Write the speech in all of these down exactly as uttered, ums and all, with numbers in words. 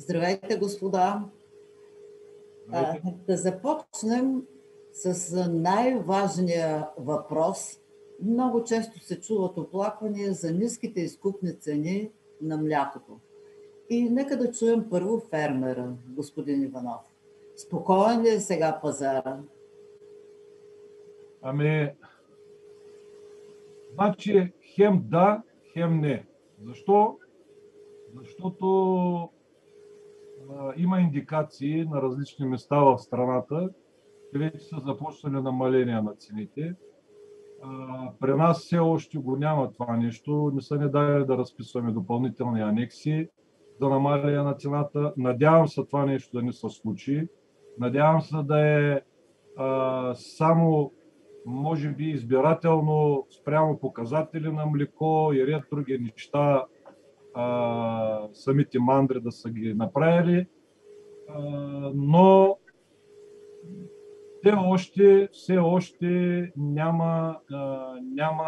Здравейте, господа! Здравейте. А, да започнем с най-важния въпрос. Много често се чуват оплаквания за ниските изкупни цени на млякото. И нека да чуем първо фермера, господин Иванов. Спокоен ли е сега пазара? Ами, значи хем да, хем не. Защо? Защото а, има индикации на различни места в страната, че вече са започнали намаления на цените. А, при нас все още го няма това нещо. Не са ни дали да разписваме допълнителни анекси за намаление на цената. Надявам се това нещо да не се случи. Надявам се да е а, само може би избирателно спрямо показатели на млеко и ред други неща, а, самите мандри да са ги направили, а, но все още, все още няма, а, няма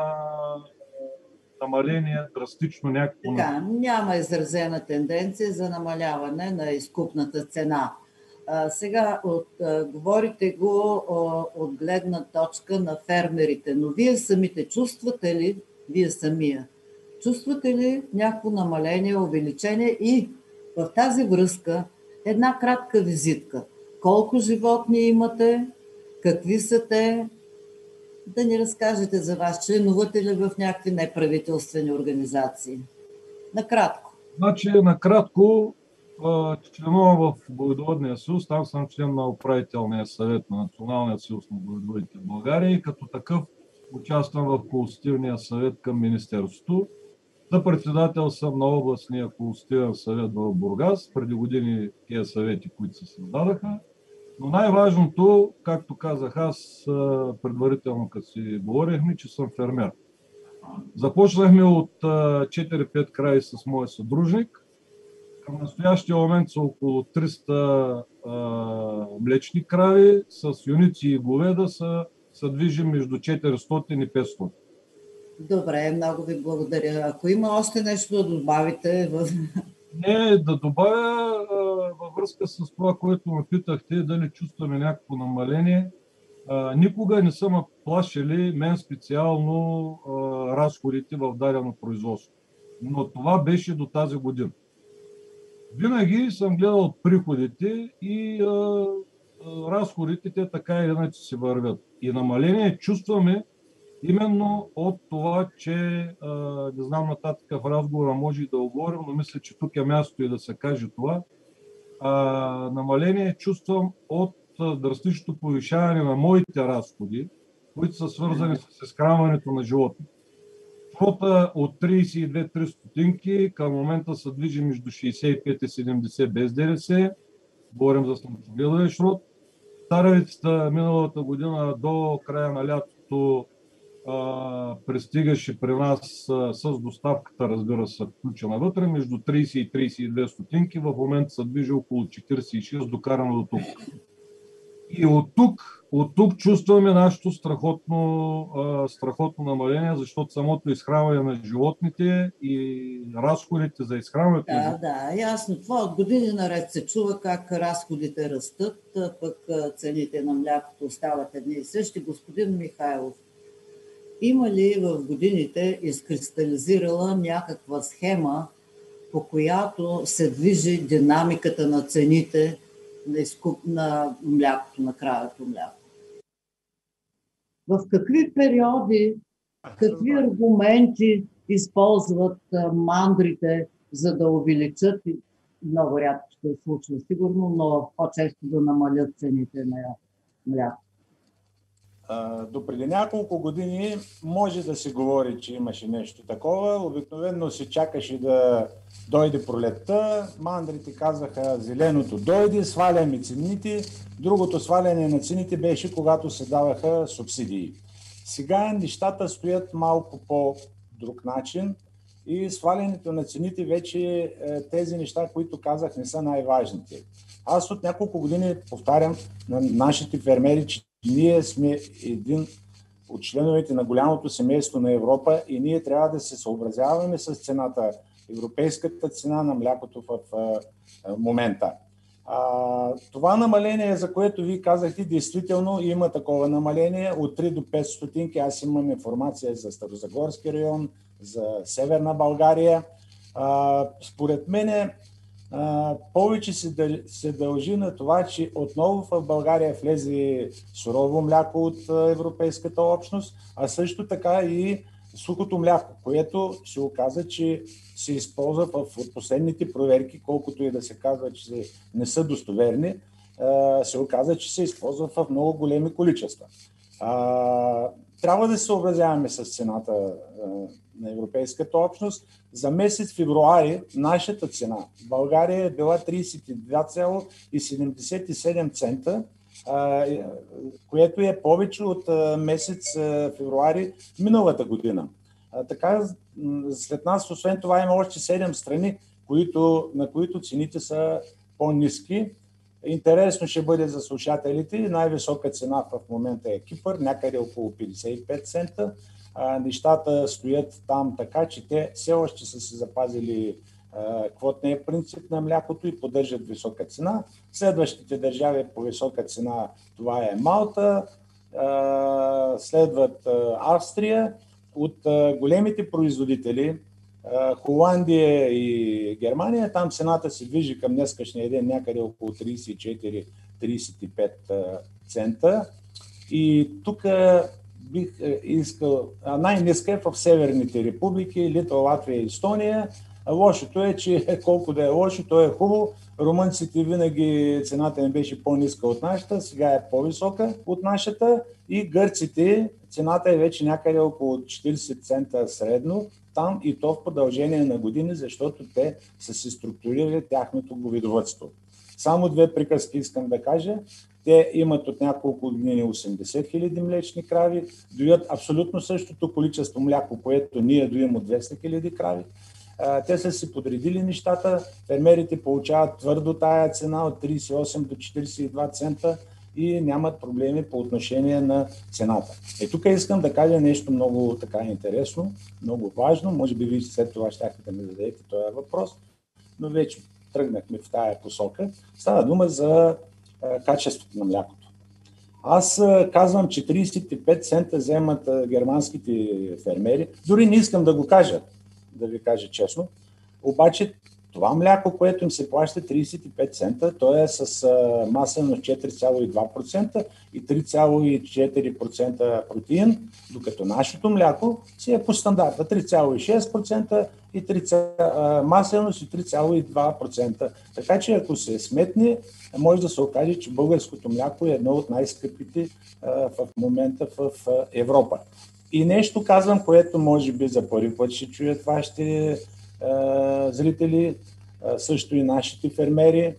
намаление драстично някакво. Така, няма изразена тенденция за намаляване на изкупната цена. А, сега от, а, говорите го а, от гледна точка на фермерите, но вие самите чувствате ли, вие самия, чувствате ли някакво намаление, увеличение и в тази връзка една кратка визитка. Колко животни имате, какви са те, да ни разкажете за вас, членувате ли в някакви неправителствени организации? Накратко. Значи, накратко, членувам в Говедовъдния съюз, там съм член на управителния съвет на Националния съюз на говедовъдите в България и като такъв участвам в консултативния съвет към Министерството. Съпредседател съм на областния консултативен съвет в Бургас, преди години тези съвети, които се създадаха. Но най-важното, както казах аз предварително, като си говорихме, че съм фермер. Започнахме от четири-пет краи с моя съдружник. Към настоящия момент са около триста а, млечни крави, с юници и говеда са, са движим между четиристотин и петстотин. Добре, много ви благодаря. Ако има още нещо да добавите в... Не, да добавя а, във връзка с това, което ме питахте, дали чувстваме някакво намаление. А, никога не са ме плашили мен специално а, разходите в дадено производство. Но това беше до тази година. Винаги съм гледал приходите и а, а, разходите, те така или иначе се вървят. И намаление чувстваме именно от това, че а, не знам нататък в разговора може и да оговорим, но мисля, че тук е място и да се каже това. А, намаление чувствам от а, драстичното повишаване на моите разходи, които са свързани с изхранването на животни. Квота от трийсет и две три стотинки към момента се движи между шейсет и пет и седемдесет без ДДС. Говорим за самогледовия шрот. Царевицата миналата година до края на лятото а, пристигаше при нас а, с доставката, разбира се, включена вътре, между трийсет и трийсет и две стотинки. В момента се движи около четирийсет и шест, докарано до тук. И от тук, от тук чувстваме нашето страхотно, а, страхотно намаление, защото самото изхранване на животните и разходите за изхранването. Да, да, ясно. Това от години наред се чува как разходите растат, пък цените на млякото остават едни и същи. Господин Михайлов, има ли в годините изкристализирала някаква схема, по която се движи динамиката на цените на изкуп на млякото, на кравето мляко? В какви периоди, какви аргументи използват мандрите, за да увеличат, много рядко ще се случва сигурно, но по-често да намалят цените на мляко? До преди няколко години може да се говори, че имаше нещо такова. Обикновено се чакаше да дойде пролетта. Мандрите казаха, зеленото дойде, сваляме цените. Другото сваляне на цените беше, когато се даваха субсидии. Сега нещата стоят малко по друг начин и свалянето на цените вече тези неща, които казах, не са най-важните. Аз от няколко години повтарям на нашите фермери, че ние сме един от членовете на голямото семейство на Европа и ние трябва да се съобразяваме с цената европейската цена на млякото в момента. А, това намаление, за което ви казахте, действително има такова намаление от три до пет стотинки. Аз имам информация за Старозагорски район, за Северна България. А, според мен повече се дължи на това, че отново в България влезе сурово мляко от Европейската общност, а също така и сухото мляко, което се оказа, че се използва в последните проверки, колкото и да се казва, че не са достоверни, се оказа, че се използва в много големи количества. Трябва да се съобразяваме с цената на Европейската общност. За месец февруари нашата цена в България е била тридесет и два цяло седемдесет и седем цента, което е повече от месец февруари миналата година. Така, след нас, освен това, има още седем страни, които, на които цените са по-ниски. Интересно ще бъде за слушателите. Най-висока цена в момента е Кипър, някъде около петдесет и пет цента. А, нещата стоят там така, че те все още са се запазили а, квотния принцип на млякото и поддържат висока цена. Следващите държави по висока цена, това е Малта, а, следват а, Австрия. От а, големите производители, а, Холандия и Германия, там цената се движи към днескашния ден някъде около тридесет и четири - тридесет и пет цента. И тук бих искал, най-ниска е в северните републики, Литва, Латвия и Естония. Лошото е, че колко да е лошо, то е хубаво. Румънците винаги цената им беше по-ниска от нашата, сега е по-висока от нашата. И гърците цената е вече някъде около четиридесет цента средно, там и то в продължение на години, защото те са се структурирали тяхното говедовъдство. Само две приказки искам да кажа. Те имат от няколко години осемдесет хиляди млечни крави, доят абсолютно същото количество мляко, което ние доим от двеста хиляди крави. Те са си подредили нещата, фермерите получават твърдо тая цена от тридесет и осем до четиридесет и два цента и нямат проблеми по отношение на цената. Е, тук искам да кажа нещо много така интересно, много важно, може би вие след това щяхте да ми зададете този въпрос, но вече тръгнахме в тая посока. Става дума за качеството на млякото. Аз казвам, че тридесет и пет цента вземат германските фермери. Дори не искам да го кажа, да ви кажа честно. Обаче това мляко, което им се плаща тридесет и пет цента, то е с масеност четири цяло и два процента и три цяло и четири процента протеин, докато нашето мляко си е по стандарта три цяло и шест процента и три масеност и три цяло и два процента. Така че ако се сметне, може да се окаже, че българското мляко е едно от най-скъпите в момента в Европа. И нещо казвам, което може би за първи път ще чуят вашите зрители, също и нашите фермери.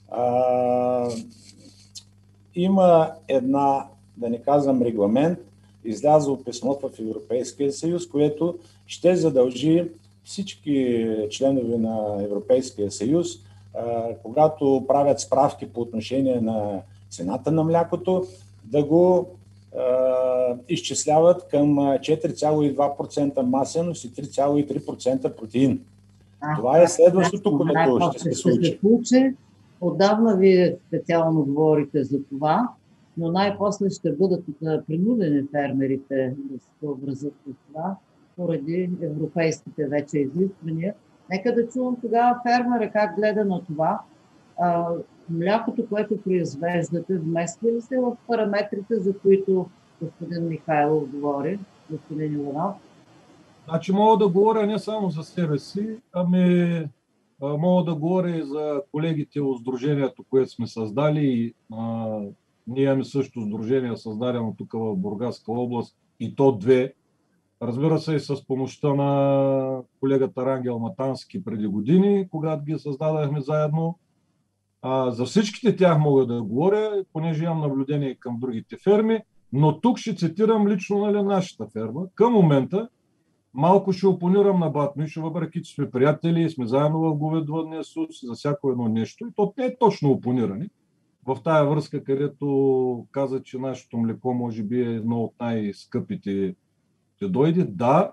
Има една, да не казвам регламент, излязло писмо в Европейския съюз, което ще задължи всички членове на Европейския съюз, когато правят справки по отношение на цената на млякото, да го изчисляват към четири цяло и два процента масеност и три цяло и три процента протеин. А, Това е следващото, което ще се случи. случи. Отдавна вие специално говорите за това, но най-после ще бъдат принудени фермерите да се съобразят с това, поради европейските вече изисквания. Нека да чувам тогава фермера как гледа на това. А, млякото, което произвеждате, вмества ли се в параметрите, за които господин Михайлов говори, господин Иванов? Значи мога да говоря не само за себе си, ами мога да говоря и за колегите от сдружението, което сме създали. А, ние имаме също сдружение, създадено тук в Бургаска област, и то две. Разбира се, и с помощта на колегата Рангел Матански преди години, когато ги създадахме заедно. А, за всичките тях мога да говоря, понеже имам наблюдение към другите ферми, но тук ще цитирам лично, нали, нашата ферма. Към момента малко ще опонирам на бат Мишо, въпреки че сме приятели и сме заедно в говедовъдния съюз за всяко едно нещо. И то не е точно опониране. В тая връзка, където каза, че нашето млеко може би е едно от най-скъпите, ще дойде. Да,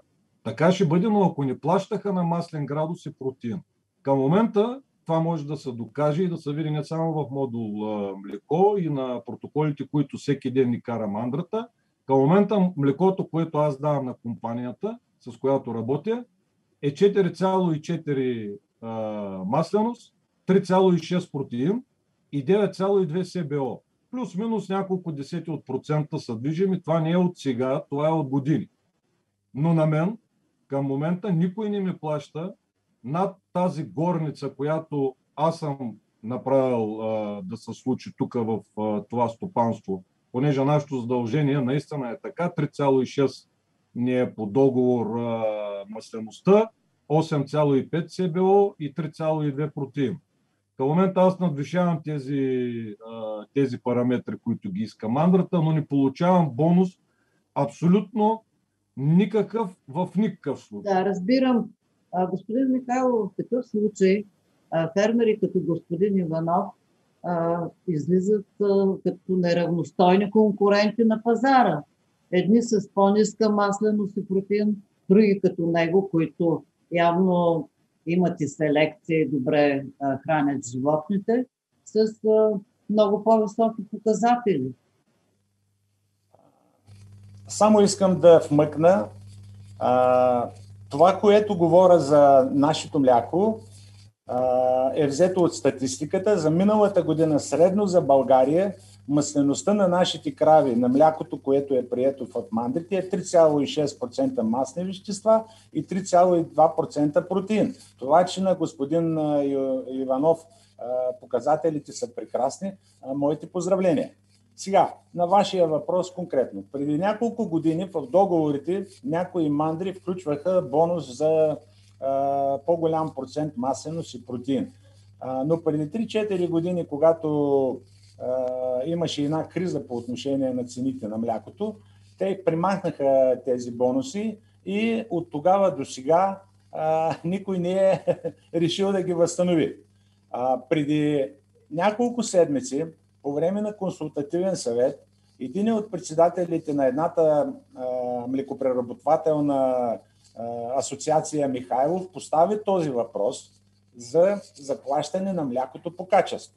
Така ще бъде, но ако не плащаха на маслен градус и протеин. Към момента това може да се докаже и да се види не само в модул а, млеко и на протоколите, които всеки ден ни кара мандрата. Към момента млекото, което аз давам на компанията, с която работя, е четири цяло и четири а, масленост, три цяло и шест протеин и девет цяло и две С Б О. Плюс-минус няколко десети от процента са движими. Това не е от сега, това е от години. Но на мен към момента никой не ми плаща над тази горница, която аз съм направил а, да се случи тук в а, това стопанство, понеже нашето задължение наистина е така, три цяло и шест ни е по договор а, маслеността, осем цяло и пет С Б О и три цяло и две протеин. Към момента аз надвишавам тези, а, тези параметри, които ги иска мандрата, но не получавам бонус абсолютно никакъв в никакъв случай. Да, разбирам. А, господин Михайлов, в такъв случай а, фермери като господин Иванов а, излизат а, като неравностойни конкуренти на пазара. Едни с по-ниска масленост и протеин, други като него, които явно имат и селекция и добре а, хранят животните, с а, много по-високи показатели. Само искам да вмъкна а, това, което говоря за нашето мляко, а, е взето от статистиката. За миналата година средно за България маслеността на нашите крави, на млякото, което е прието в мандрите, е три цяло и шест процента масни вещества и три цяло и два процента протеин. Това, че на господин Иванов показателите са прекрасни, моите поздравления. Сега, на вашия въпрос конкретно. Преди няколко години в договорите някои мандри включваха бонус за а, по-голям процент масленост и протеин. А, но преди три-четири години, когато а, имаше една криза по отношение на цените на млякото, те примахнаха тези бонуси и от тогава до сега а, никой не е решил да ги възстанови. А, преди няколко седмици, по време на консултативен съвет, един от председателите на едната а, млекопреработвателна а, асоциация Михайлов постави този въпрос за заплащане на млякото по качество.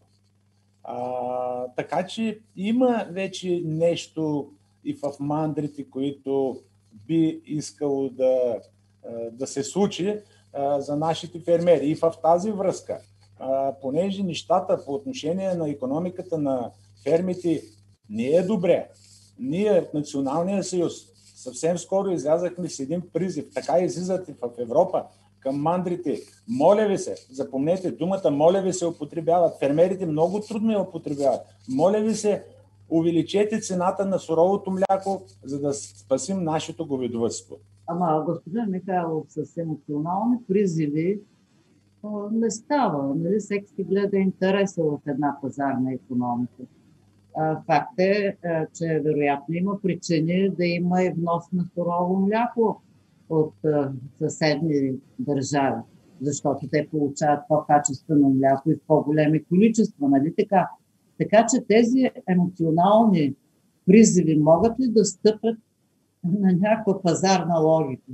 А, така че има вече нещо и в мандрите, които би искало да, да се случи а, за нашите фермери. И в тази връзка, а, понеже нещата по отношение на икономиката на фермите не е добре, ние в Националния съюз съвсем скоро излязахме с един призив, така излизат и в Европа, към мандрите. Моля ви се, запомнете, думата моля ви се употребяват. Фермерите много трудно я употребяват. Моля ви се, увеличете цената на суровото мляко, за да спасим нашето говедовъдство. Ама, господин Михайлов, с емоционални призиви не става. Нали? Всеки си гледа интереса в една пазарна икономика. Факт е, че вероятно има причини да има и внос на сурово мляко от съседни държави, защото те получават по-качествено мляко и в по-големи количества, нали така? Така че тези емоционални призиви могат ли да стъпят на някаква пазарна логика?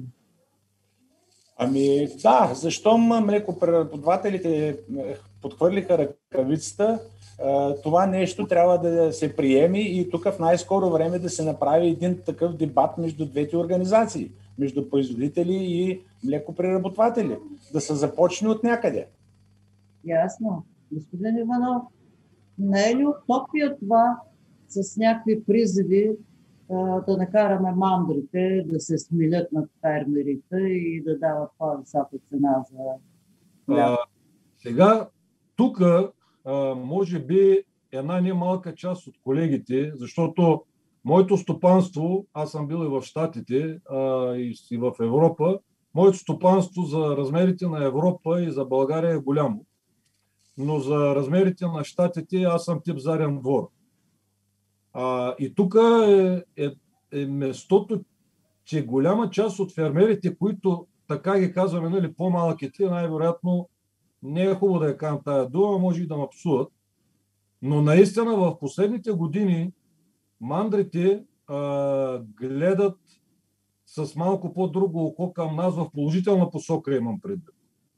Ами да, защо млекопреработвателите подхвърлиха ръкавицата, това нещо трябва да се приеме и тук в най-скоро време да се направи един такъв дебат между двете организации, между производители и млекопреработватели, да се започне от някъде. Ясно. Господин Иванов, не е ли утопия това с някакви призиви да накараме мандрите да се смилят над фермерите и да дават по-висока цена за мляко? Сега, тук може би една немалка част от колегите, защото моето стопанство, аз съм бил и в Щатите а, и, и в Европа, моето стопанство за размерите на Европа и за България е голямо. Но за размерите на Щатите аз съм тип заден двор. А, и тук е, е, е местото, че голяма част от фермерите, които така ги казваме, нали, по-малките, най-вероятно не е хубаво да я кажам тая дума, може и да ме псуват. Но наистина в последните години мандрите а, гледат с малко по-друго око към нас в положителна посока, имам предвид.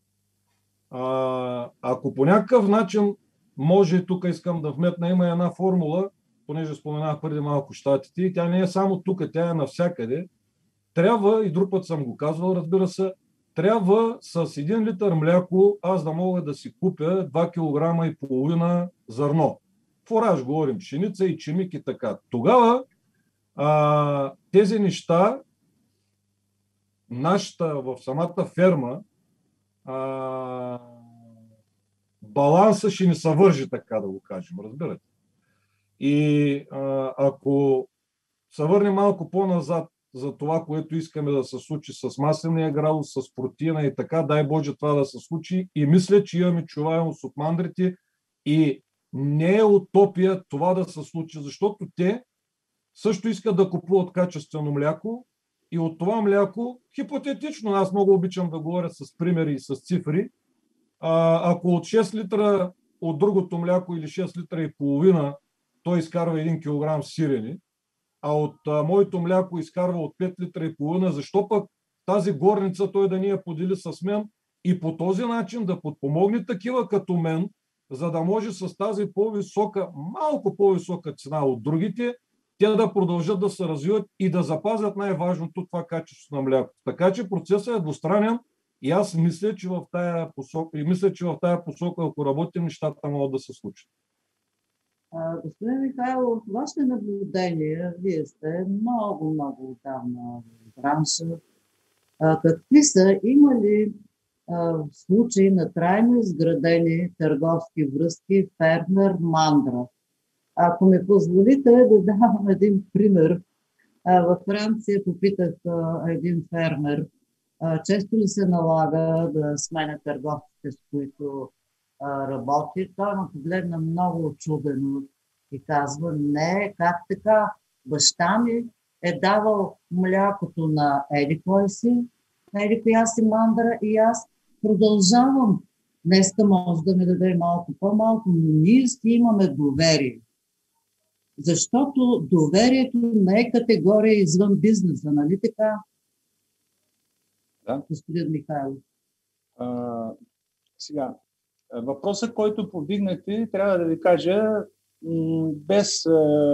А, ако по някакъв начин може, тук искам да вметна, има една формула, понеже споменах преди малко щатите, и тя не е само тук, тя е навсякъде. Трябва, и друг път съм го казвал, разбира се, трябва с един литър мляко аз да мога да си купя два килограма и половина зърно. Фураж, говорим, пшеница и чимик и така. Тогава а, тези неща, нашата в самата ферма, а, баланса ще ни съвържи, така да го кажем, разбирате. И а, ако се върнем малко по-назад за това, което искаме да се случи с масления градус, с протеина и така, дай Боже това да се случи, и мисля, че имаме чуваемост от мандрите и не е утопия това да се случи, защото те също искат да купуват качествено мляко и от това мляко, хипотетично, аз много обичам да говоря с примери и с цифри, а, ако от шест литра от другото мляко или шест литра и половина той изкарва един килограм сирене, а от а, моето мляко изкарва от пет литра и половина, защо пък тази горница той да ни я подели с мен и по този начин да подпомогне такива като мен, за да може с тази по-висока, малко по-висока цена от другите, те да продължат да се развиват и да запазят най-важното, това качество на мляко. Така че процесът е двустранен и аз мисля, че в тая посока, и мисля, че в тая посока, ако работим, нещата могат да се случат. А, господин Михайлов, вашите наблюдения, вие сте много, много отдавна в бранша. А, какви са, има ли а, случаи на трайно изградени търговски връзки фермер-мандра? Ако ми позволите да дам един пример. А, във Франция попитах а, един фермер, а, често ли се налага да сменя търговците, с които а, работи. Той ме погледна много очудено и казва: не, как така? Баща ми е давал млякото на еди кой си, на еди коя си мандра и аз продължавам. Днеска може да ми даде малко по-малко, но ние си имаме доверие. Защото доверието не е категория извън бизнеса, нали така? Да. Господин Михайлов. А, сега, въпросът, който повдигнахте, трябва да ви кажа, м- без а,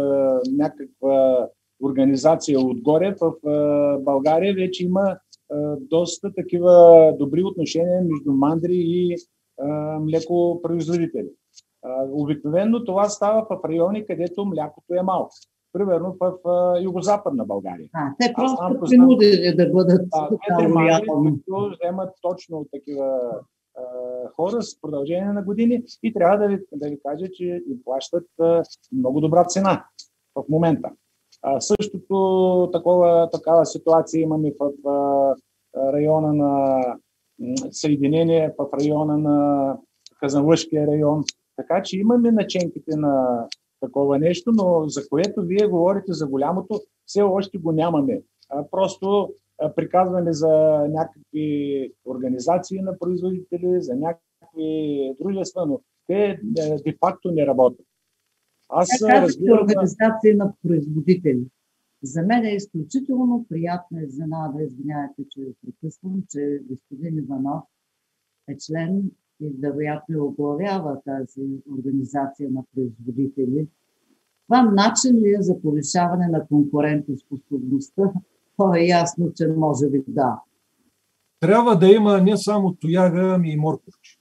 някаква организация отгоре, в а, България вече има а, доста такива добри отношения между мандри и а, млекопроизводители. А, обикновено това става в райони, където млякото е малко. Примерно в а, югозападна България. А, те просто познавам- принудени да бъдат две-три мандри, които вземат точно от такива а, хора с продължение на години и трябва да ви, да ви кажа, че им плащат а, много добра цена в момента. А, същото такова, такава ситуация имаме в а, района на м, Съединение, в района на Казанлъшкия район. Така че имаме наченките на такова нещо, но за което вие говорите за голямото, все още го нямаме. А, просто а, приказваме за някакви организации на производители, за някакви дружества, но те де-факто не работят. Аз Така разбирам... организации на производители. За мен е изключително приятна изненада, извинявайте, че ви прекъсвам, че господин Иванов е член и вероятно оглавява тази организация на производители. Това начин ли е за повишаване на конкурентоспособността? То е ясно, че може би да. Трябва да има не само тояга, ами и морковче.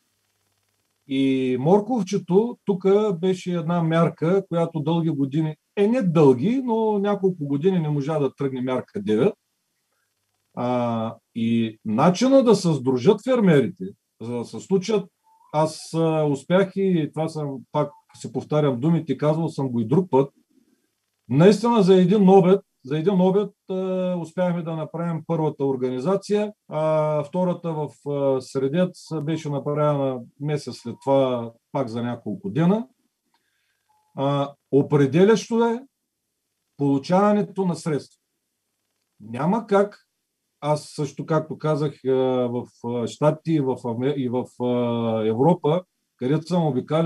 И морковчето тук беше една мярка, която дълги години, е не дълги, но няколко години не можа да тръгне мярка девет. А, и начина да се сдружат фермерите, за да се случат, аз а, успях и това съм, пак си повтарям думите, казвал съм го и друг път, наистина за един обед, за един обед а, успяхме да направим първата организация, а втората в а, Средец беше направена месец след това, пак за няколко дена. А, определящо е получаването на средства. Няма как, аз също както казах в Щатите и в, и в Европа, където съм обикалял,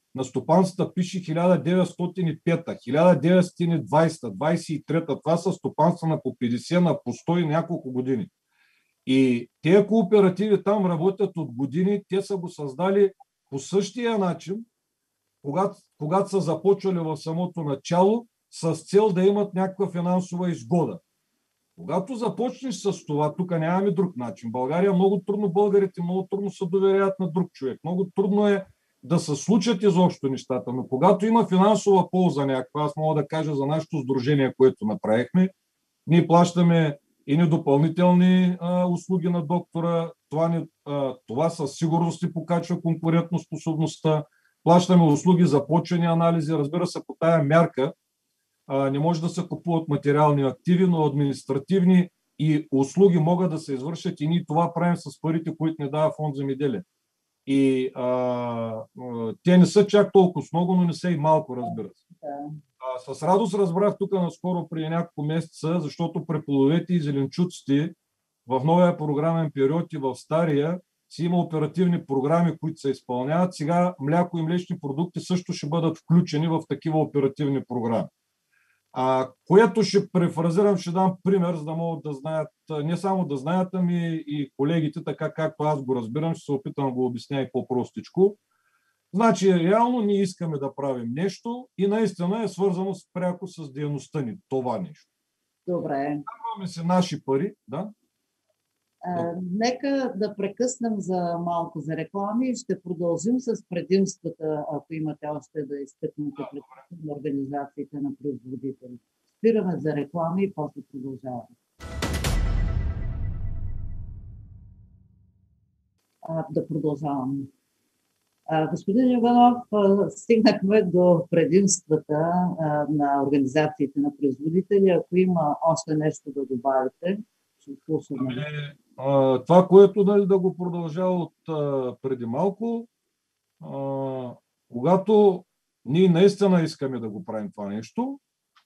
на стопанствата пише хиляда деветстотин и пета, хиляда деветстотин и двадесета, двадесет и трета. Това са стопанства на по петдесет, на по сто и няколко години. И тези кооперативи там работят от години. Те са го създали по същия начин, когато, когато са започвали в самото начало, с цел да имат някаква финансова изгода. Когато започнеш с това, тук нямаме друг начин. България много трудно, българите много трудно се доверяват на друг човек. Много трудно е да се случат изобщо нещата. Но когато има финансова полза някаква, аз мога да кажа за нашето сдружение, което направихме, ние плащаме и допълнителни а, услуги на доктора. Това, не, а, това със сигурност ни покачва конкурентоспособността. Плащаме услуги за почвени анализи. Разбира се, по тая мярка а, не може да се купуват материални активи, но административни и услуги могат да се извършат и ние това правим с парите, които ни дава Фонд земеделие. И а, а, те не са чак толкова много, но не са и малко, разбира се. А, с радост разбрах тук наскоро преди няколко месеца, защото при плодовете и зеленчуците в новия програмен период и в стария си има оперативни програми, които се изпълняват. Сега мляко и млечни продукти също ще бъдат включени в такива оперативни програми. А, което ще префразирам, ще дам пример, за да могат да знаят, не само да знаят, ами и колегите, така както аз го разбирам, ще се опитам да го обясня и по-простичко. Значи, реално ние искаме да правим нещо и наистина е свързано с, пряко с дейността ни, това нещо. Добре. Даваме се наши пари, да? А, нека да прекъснем за малко за реклами и ще продължим с предимствата, ако имате още да изтъкнете пред организациите на производители. Спираме за реклами и после продължаваме. А, да продължаваме. А, господин Иванов, стигнахме до предимствата а, на организациите на производители. Ако има още нещо да добавите, ще слушаме. А, това, което да, да го продължава от а, преди малко, а, когато ние наистина искаме да го правим това нещо,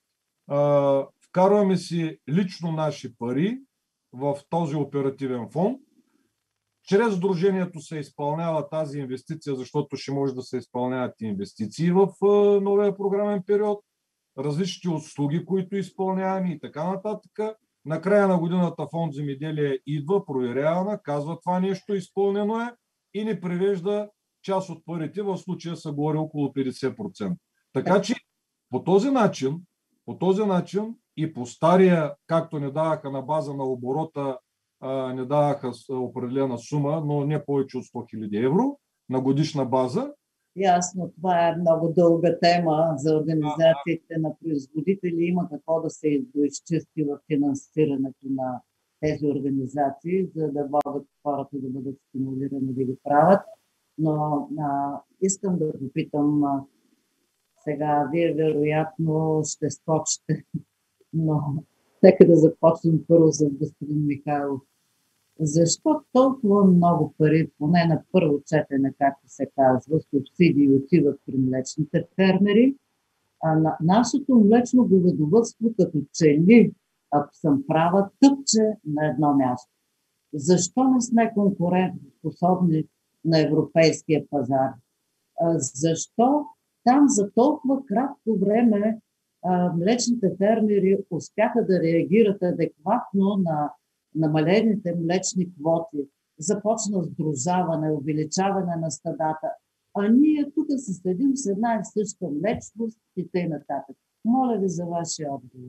а, вкарваме си лично наши пари в този оперативен фонд. Чрез сдружението се изпълнява тази инвестиция, защото ще може да се изпълняват инвестиции в а, новия програмен период, различни услуги, които изпълняваме и така нататък. На края на годината Фонд земеделие идва, проверява, казва това нещо изпълнено е и ни привежда част от парите, в случая са горе около петдесет процента. Така че по този начин, по този начин и по стария, както не даваха на база на оборота, а, не даваха определена сума, но не повече от сто хиляди евро на годишна база. Ясно, това е много дълга тема за организациите на производители. Има какво да се доизчисти в финансирането на тези организации, за да могат хората да бъдат стимулирани да ги правят. Но а, искам да попитам а, сега, вие вероятно ще скочите, но нека да започнем първо с господин Михайлов. Защо толкова много пари, поне на първо четене, както се казва, субсидии отиват при млечните фермери, а на нашето млечно говедовъдство като че ли, ако съм права, тъпче на едно място? Защо не сме конкурентоспособни на европейския пазар? А, защо там за толкова кратко време а, млечните фермери успяха да реагират адекватно на намалените млечни квоти, започна сдружаване, увеличаване на стадата, а ние тук се следим с една и съща млечност и т.н. Моля ви за вашия отговор.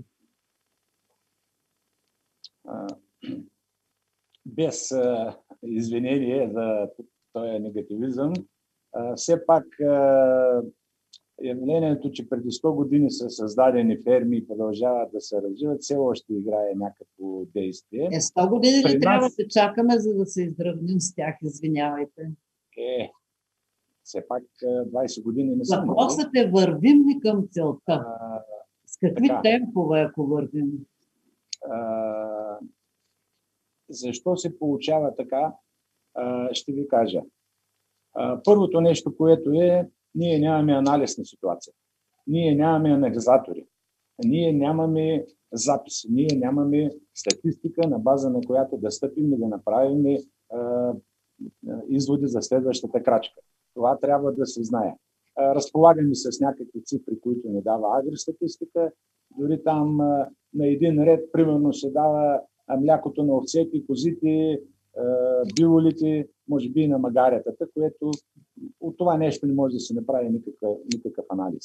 Без а, извинение за този негативизъм, а, все пак а, явлението, че преди сто години са създадени ферми и продължават да се развиват, все още играе някакво действие. Е, сто години ли При трябва нас... да чакаме, за да се изравним с тях, извинявайте? Е, все пак двайсет години не са много. Въпросът е, вървим ли към целта? А, с какви така. темпове, ако вървим? А, защо се получава така, а, ще ви кажа. А, първото нещо, което е, ние нямаме анализ на ситуацията. Ние нямаме анализатори. Ние нямаме записи. Ние нямаме статистика, на база на която да стъпим и да направим а, изводи за следващата крачка. Това трябва да се знае. разполагаме с някакви цифри, които не дава агростатистика. Дори там на един ред, примерно, се дава млякото на овцете, козите, биволите, може би и на магаретата, което от това нещо не може да се направи никакъв, никакъв анализ.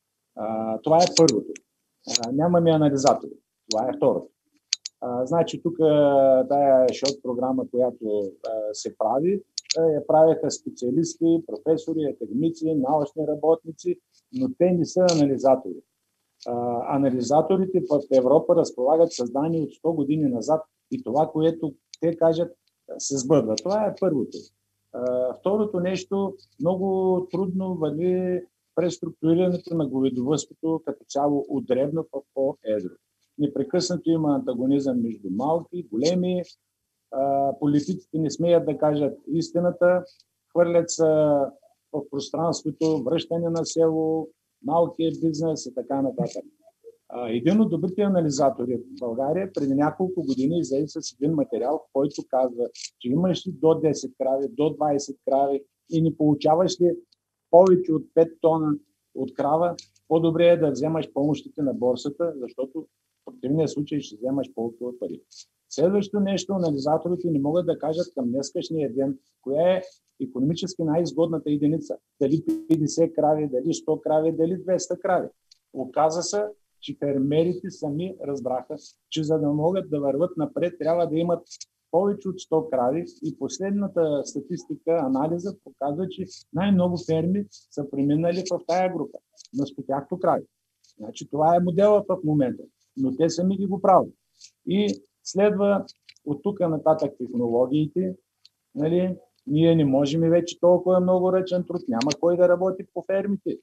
А, това е първото. А, нямаме анализатори. Това е второто. А, значи тук тая шорт програма, която а, се прави, я правеха специалисти, професори, академици, научни работници, но те не са анализатори. А, анализаторите в Европа разполагат създани от сто години назад и това, което те кажат, се сбъдва. Това е първото. А, второто нещо, много трудно върви преструктурирането на говедовъдството като цяло от дребно в по-едро. Непрекъснато има антагонизъм между малки, големи. А, политиците не смеят да кажат истината, хвърлят се в пространството, връщане на село, малкия бизнес и така нататък. А, един от добрите анализатори в България преди няколко години излезе с един материал, в който казва, че имаш ли до десет крави, до двайсет крави и не получаваш ли повече от пет тона от крава, по-добре е да вземаш помощите на борсата, защото в противния случай ще вземаш толкова пари. Следващото нещо, анализаторите не могат да кажат към днескашния ден, коя е икономически най-изгодната единица. Дали петдесет крави, дали сто крави, дали двеста крави. Оказа се, че фермерите сами разбраха, че за да могат да върват напред, трябва да имат повече от сто крави и последната статистика, анализа показва, че най-много ферми са преминали в тая група на стотяхто крави. Значи това е модела в момента, но те сами ги го правят. И следва от тук нататък технологиите, нали, ние не можем вече толкова много ръчен труд, няма кой да работи по фермите.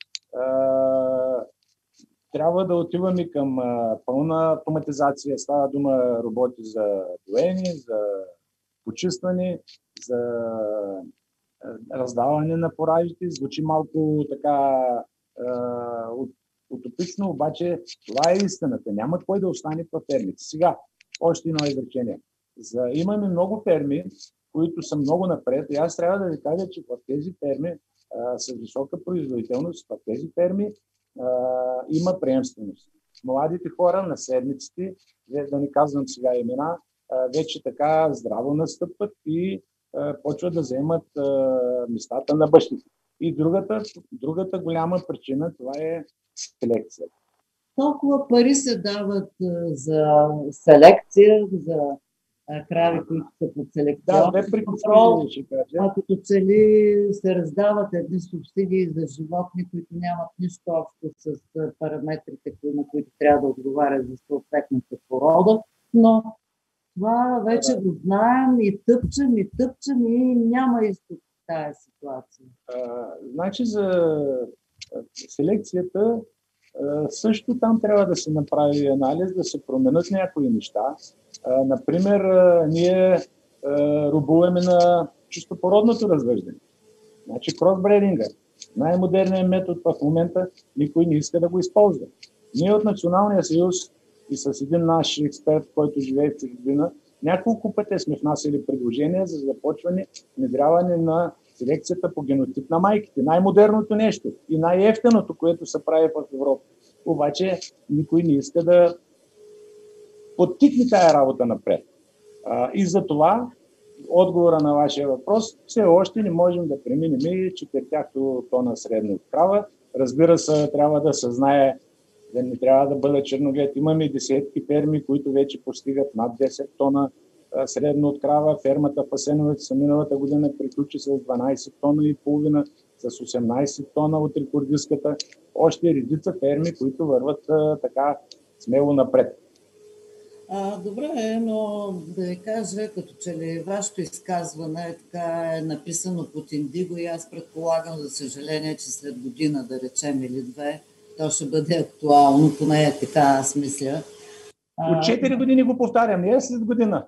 А, трябва да отиваме към а, пълна автоматизация. Става дума роботи за доени, за почистване, за а, раздаване на поражите. Звучи малко така а, утопично, обаче това е истината. Няма кой да остане по фермите. Сега, още едно изречение. За, имаме много ферми, които са много напред и аз трябва да ви кажа, че в тези ферми а, с висока производителност, в тези ферми Uh, има приемственост. Младите хора, наследниците, да не казвам сега имена, uh, вече така здраво настъпват и uh, почват да вземат uh, местата на бащите. И другата, другата голяма причина, това е селекция. Толкова пари се дават uh, за селекция, за uh, крави, които са под селекционен да, контрол, а като че ли се раздават едни субсидии за животни, които нямат нищо общо с параметрите, на които трябва да отговарят за съответната порода, но това вече да. го знаем и тъпчем, и тъпчем и няма изход в тази ситуация. А, значи за селекцията също там трябва да се направи анализ, да се променят някои неща. А, например, а, ние а, рубуваме на чистопородното развъждане. Значи кросбрединга. Най-модерният метод в момента никой не иска да го използва. Ние от Националния съюз и с един наш експерт, който живее в чужбина, няколко пъти сме внасяли предложения за започване внедряване на селекцията по генотип на майките. Най-модерното нещо и най-ефтеното, което се прави в Европа. Обаче никой не иска да подтикне тая работа напред. А, и за това отговора на вашия въпрос, все още не можем да преминем и четиритяхто тона средно от крава. Разбира се, трябва да се знае, да не трябва да бъде черноглед. Имаме десетки ферми, които вече постигат над десет тона средно от крава. Фермата в Асеновец миналата година приключи с дванайсет тона и половина, с осемнайсет тона от рекордистката. Още редица ферми, които върват а, така смело напред. А, добре, но да ви кажа, като че ли вашето изказване е, така, е написано под индиго и аз предполагам, за съжаление, че след година, да речем или две, то ще бъде актуално, поне е така аз мисля. От четири години го повтарям, не е след година.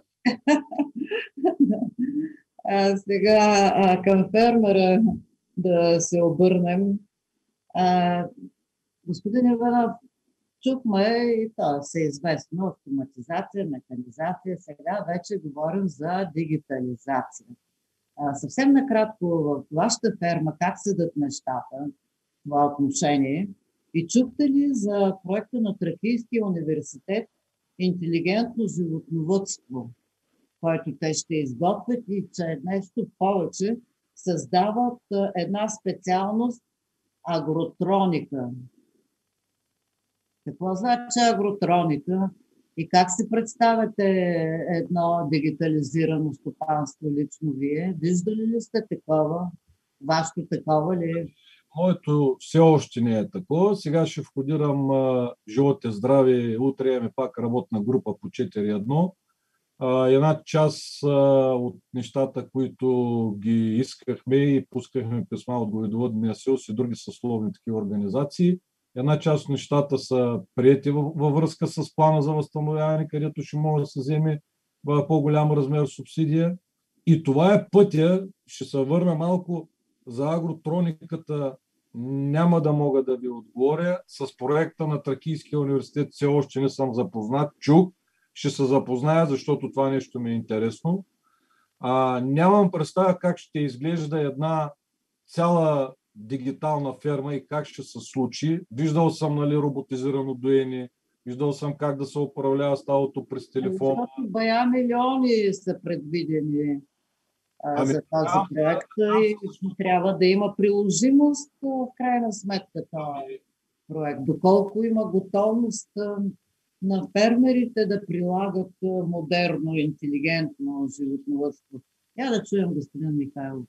А, сега а, към фермера да се обърнем. А, господин Иванов, чухме и това се известно автоматизация, механизация. Сега вече говорим за дигитализация. А, съвсем накратко, в вашата ферма как седат нещата? това отношение. И чухте ли за проекта на Тракийския университет интелигентно животновъдство, който те ще изготвят и че нещо повече създават една специалност агротроника. Какво значи агротроника и как си представяте едно дигитализирано стопанство лично вие? Виждали ли сте такова? Вашето такова ли е? Моето все още не е такова. Сега ще входирам а, живот и здраве. Утре имаме пак работна група по четири едно. А, една част а, от нещата, които ги искахме и пускахме писма от Говедовъдния съюз и други съсловни такива организации. Една част от нещата са приети във, във връзка с плана за възстановяване, където ще може да се вземе в по-голям размер субсидия. И това е пътя. Ще се върна малко за агротрониката. Няма да мога да ви отговоря. С проекта на Тракийския университет все още не съм запознат. Чух, ще се запозная, защото това нещо ми е интересно. А, нямам представа как ще изглежда една цяла дигитална ферма и как ще се случи. Виждал съм, нали, роботизирано доене, виждал съм как да се управлява сталото през телефон. Защото бая милиони са предвидени а, Ами, за този да, проект да, и трябва да има приложимост в крайна сметка този проект. Доколко има готовност а, на фермерите да прилагат а, модерно, интелигентно животновъдство. Я да чуем господин Михайлов.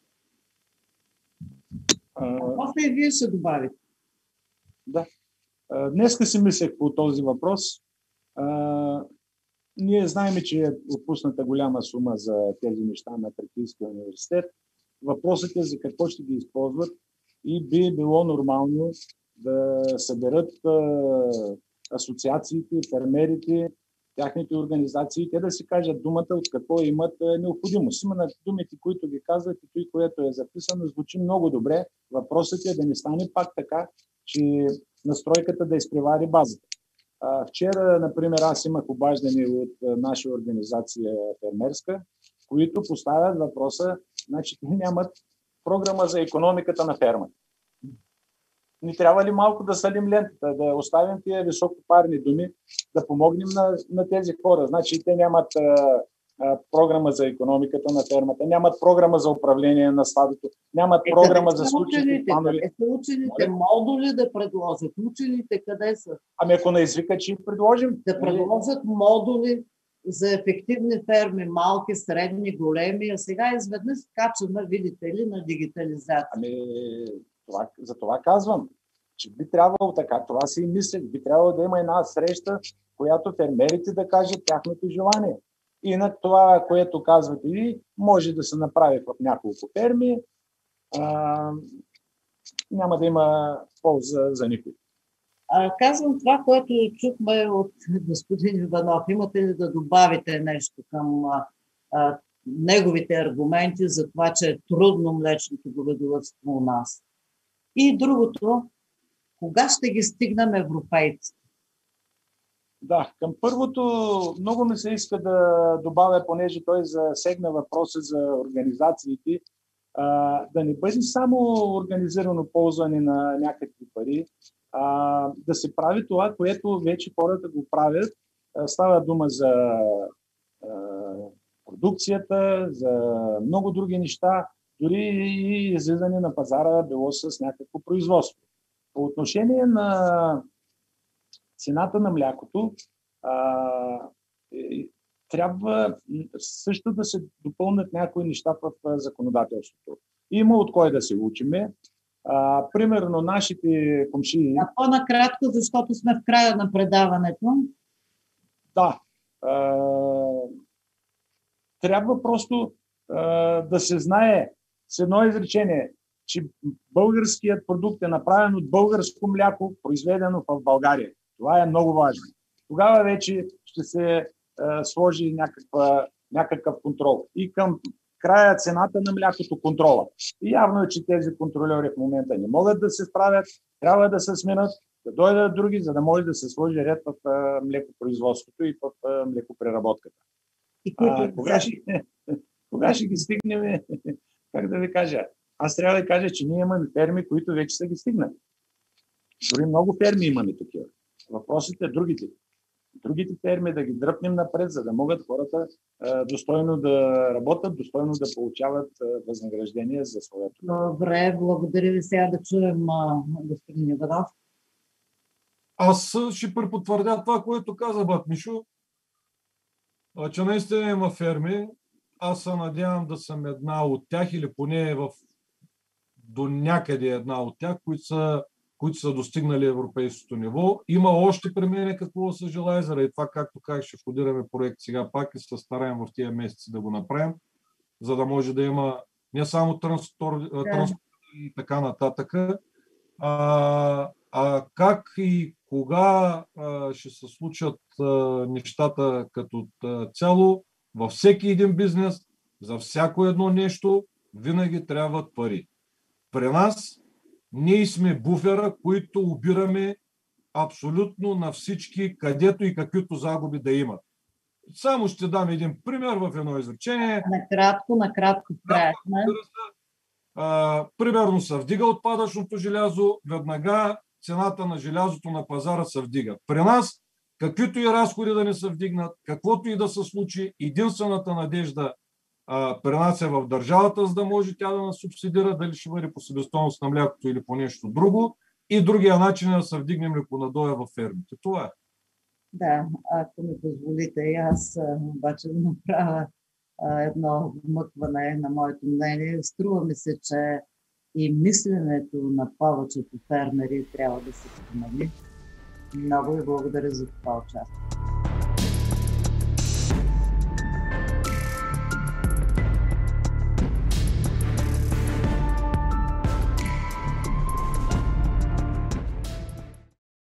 После и вие ще добавите. Да. Днеска си мислех по този въпрос. А, ние знаем, че е отпусната голяма сума за тези неща на Тракийския университет. Въпросът е за какво ще ги използват и би било нормално да съберат а, асоциациите, фермерите, тяхните организации, те да си кажат думата от какво имат необходимост. Има на думите, които ги казват и той, което е записано, звучи много добре. Въпросът е да не стане пак така, че настройката да изпревари базата. А, вчера, например, аз имах обаждане от а, наша организация фермерска, които поставят въпроса, значи те нямат програма за икономиката на фермата. Ни трябва ли малко да салим лентата, да оставим тия високопарни думи, да помогнем на, на тези хора. Значи те нямат а, а, програма за икономиката на фермата, нямат програма за управление на стадото, нямат е, програма за случаите планове. Къде са учените? Модули да предложат. Учените къде са? Ами ако не извика, че им предложим. Да предложат модули за ефективни ферми, малки, средни, големи, а сега изведнъж скачаме, видите ли, на дигитализация. Ами това, за това казвам, че би трябвало така, това си и мислех, би трябвало да има една среща, която фермерите да кажат тяхното желание. И на това, което казвате ви, може да се направи в няколко ферми, а, няма да има полза за никой. А, казвам това, което чухме от господин Иванов. Имате ли да добавите нещо към а, а, неговите аргументи за това, че е трудно млечното говедовъдство у нас? И другото, кога ще ги стигнем европейците? Да, към първото много ми се иска да добавя, понеже той засегна въпроса за организациите, а, да не бъде само организирано ползване на някакви пари, а, да се прави това, което вече хората го правят. А, става дума за а, продукцията, за много други неща, дори и излизане на пазара било с някакво производство. По отношение на цената на млякото, а, е, трябва също да се допълнят някои неща в законодателството. Има от кой да се учиме. А, примерно нашите комшии... А по-накратко, защото сме в края на предаването. Да. А, трябва просто а, да се знае с едно изречение, че българският продукт е направен от българско мляко, произведено в България. Това е много важно. Тогава вече ще се а, сложи някаква, някакъв контрол. И към края цената на млякото контрола. И явно е, че тези контролери в момента не могат да се справят, трябва да се сменят, да дойдат други, за да може да се сложи ред в а, млекопроизводството и в а, млекопреработката. И които... кога, ще, кога ще ги стигнем, как да ви кажа? Аз трябва да кажа, че ние имаме ферми, които вече са ги стигнали. Дори много ферми имаме такива. Въпросът е другите. Другите ферми да ги дръпнем напред, за да могат хората а, достойно да работят, достойно да получават а, възнаграждение за своето. Добре, благодаря ви. Сега да чуем а, господин Иванов. Аз ще препотвърдя това, което каза бат Мишо, че наистина има ферми. Аз се надявам да съм една от тях или поне в до някъде една от тях, които са, които са достигнали европейското ниво. Има още при мен какво да се желае, заради това, както казах, ще входираме проект сега пак и се стараем в тия месеци да го направим, за да може да има не само транспорт, да. транспорт и така нататък, а, а как и кога а, ще се случат а, нещата като цяло, във всеки един бизнес, за всяко едно нещо, винаги трябват пари. При нас ние сме буфера, които обираме абсолютно на всички, където и каквито загуби да имат. Само ще дам един пример в едно изречение. Накратко, накратко. Да, а, примерно се вдига отпадъчното желязо, веднага цената на желязото на пазара се вдига. При нас, каквито и разходи да не се вдигнат, каквото и да се случи, единствената надежда а, при нас е в държавата, за да може тя да нас субсидира, дали ще бъде по себестойност на млякото или по нещо друго. И другия начин е да се вдигне млеконадоя във фермите. Това е. Да, ако ми позволите, и аз обаче да направя а, едно вмъкване на моето мнение. Струва ми се, че и мисленето на повечето фермери трябва да се промени. Много ви благодаря за това участие.